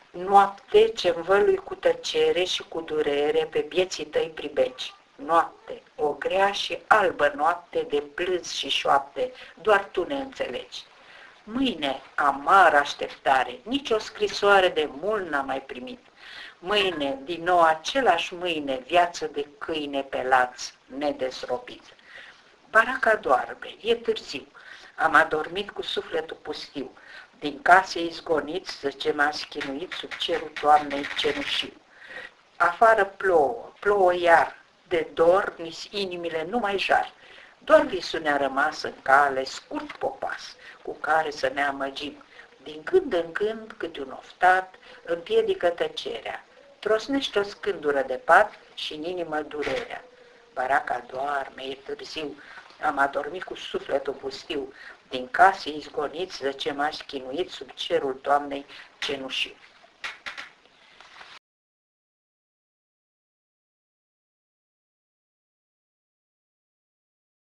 Noapte ce învălui cu tăcere și cu durere pe vieții tăi pribeci. Noapte, o grea și albă noapte de plâns și șoapte, doar tu ne înțelegi. Mâine, amară așteptare, nici o scrisoare de mult n-am mai primit. Mâine, din nou același mâine, viață de câine pe laț, nedezrobit. Baraca doarme, e târziu, am adormit cu sufletul pustiu, din case izgoniți, zice m-a schinuit sub cerul toamnei cenușiu. Afară plouă, plouă iar, de dor nici inimile nu mai jar, doar visul ne-a rămas în cale, scurt popas, cu care să ne amăgim. Din când în când, câte un oftat, împiedică tăcerea, trosnește o scândură de pat și în inimă durerea. Baraca doarme, e târziu, am adormit cu sufletul pustiu, din case izgoniți, zice m-a schinuit sub cerul toamnei cenușiu.